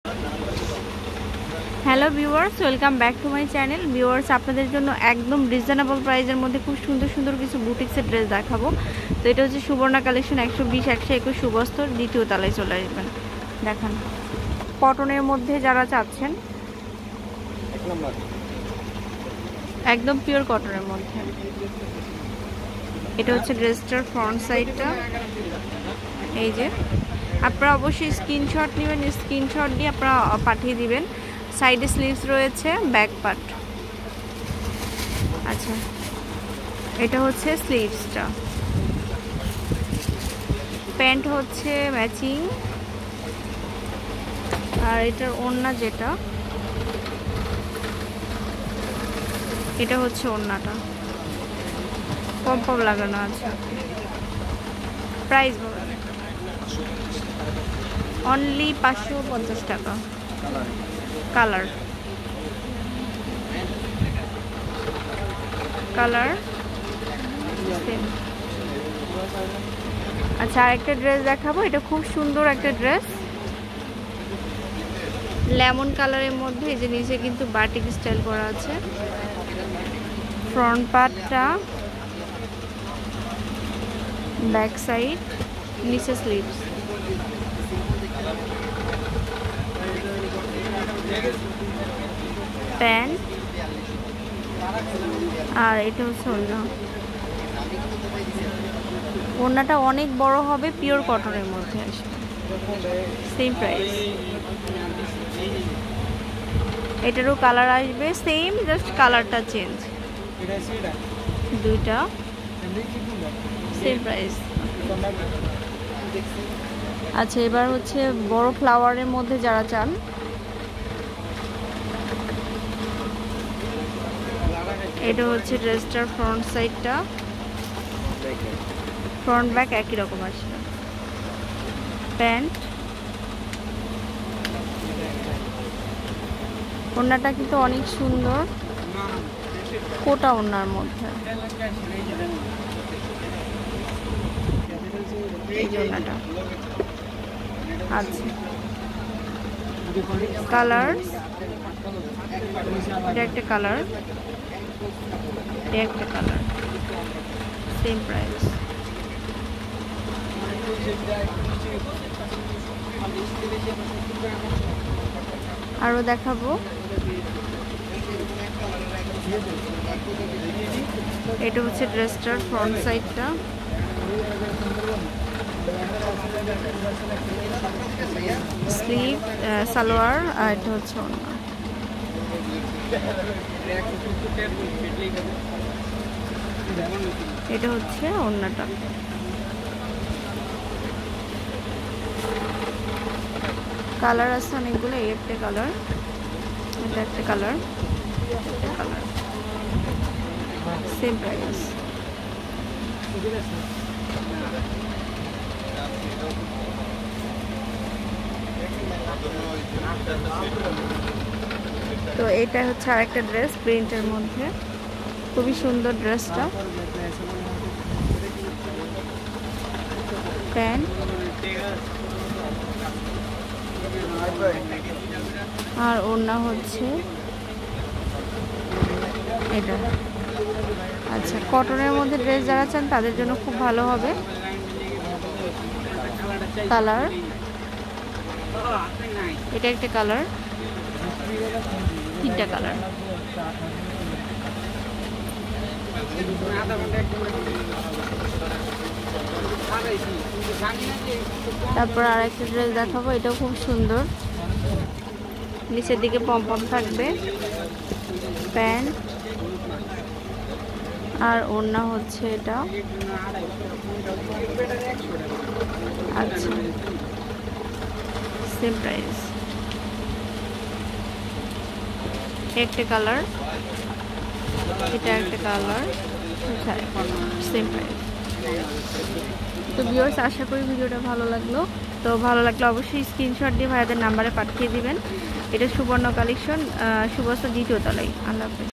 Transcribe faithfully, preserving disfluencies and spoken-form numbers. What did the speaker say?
Hello viewers, welcome back to my channel. Viewers, আপনাদের জন্য একদম রিজনেবল প্রাইসের মধ্যে খুব সুন্দর সুন্দর কিছু বুটিক্সের ড্রেস দেখাবো। তো এটা হচ্ছে সুবর্ণা কালেকশন, একশো বিশ একশো একুশ সুবস্তর দ্বিতীয় তলায় চলে আসবেন। দেখান, কটনের মধ্যে যারা চাচ্ছেন, একদম পিওর কটনের মধ্যে। এটা হচ্ছে ড্রেসটার ফ্রন্ট সাইডটা। এই যে আপনারা অবশ্যই স্ক্রিনশট নেবেন, স্ক্রিনশট দিয়ে আপনারা পাঠিয়ে দিবেন। সাইডে স্লিভস রয়েছে, ব্যাক পার্ট। আচ্ছা, এটা হচ্ছে স্লিভসটা, প্যান্ট হচ্ছে ম্যাচিং, আর এটার ওড়না যেটা, এটা হচ্ছে ওড়নাটা পমপম লাগানো আছে। প্রাইস অনলি পাঁচশো পঞ্চাশ টাকা। Colour colour same. আচ্ছা, আরেকটা ড্রেস দেখাবো। এটা খুব সুন্দর একটা ড্রেস, লেমন কালারের মধ্যে। এই যে নিচে কিন্তু বাটিক স্টাইল করা আছে। ফ্রন্ট পার্টটা, ব্যাক সাইড, নিচে স্লিভস। প্যান্ট, আর এটা হচ্ছে ওড়না। ওড়নাটা অনেক বড় হবে, পিওর কটনের মধ্যে আসবে। Same price. এটারও কালার আসবে সেম, জাস্ট কালারটা চেঞ্জ। দুইটা সেম প্রাইস। আচ্ছা, এবার হচ্ছে বড় ফ্লাওয়ারের মধ্যে যারা চান, এটা হচ্ছে ড্রেসটার ফ্রন্ট সাইডটা। ফ্রন্ট ব্যাক একই রকম আসবে। প্যান্ট, ওড়নাটা কিন্তু অনেক সুন্দর, কোটা ওড়নার মধ্যে। এই ওড়নাটা আচ্ছা, কালার, এটা একটা কালার, এটা একটা কালার, সেম প্রাইস। আরো দেখাবো। এটা হচ্ছে ড্রেসটার ফ্রন্ট সাইডটা। স্লিভ, সালোয়ার, আর এটা হচ্ছে ওড়না। এটা হচ্ছে ওড়নাটা। কালার আছে অনেকগুলো। এই একটা কালার, এটা একটা কালার, একটা কালার, সেম প্রাইস। তো এটা হচ্ছে আরেকটা ড্রেস প্রিন্টের মধ্যে, খুবই সুন্দর ড্রেসটা। প্যান্ট, আর ওড়না হচ্ছে এটা। আচ্ছা, কটনের মধ্যে ড্রেস যারা চান তাদের জন্য খুব ভালো হবে। কালার, এটা একটা কালার, তিনটা কালার। তারপর আর একটা ড্রেস দেখাবো। এটাও খুব সুন্দর, নিচের দিকে পমপম থাকবে। প্যান্ট, আর ওড়না হচ্ছে এটা। আচ্ছা, সেম প্রাইস। একটা কালার, এটা একটা কালার, সেম প্রাইস। তো ভিউয়ার্স, আশা করি ভিডিওটা ভালো লাগলো। তো ভালো লাগলে অবশ্যই স্ক্রিনশট দিয়ে ভাইয়াদের নাম্বারে পাঠিয়ে দিবেন। এটা সুবর্ণ কালেকশন, সুবস্ত্র দ্বিতীয় তলায়। আল্লাহ হাফেজ।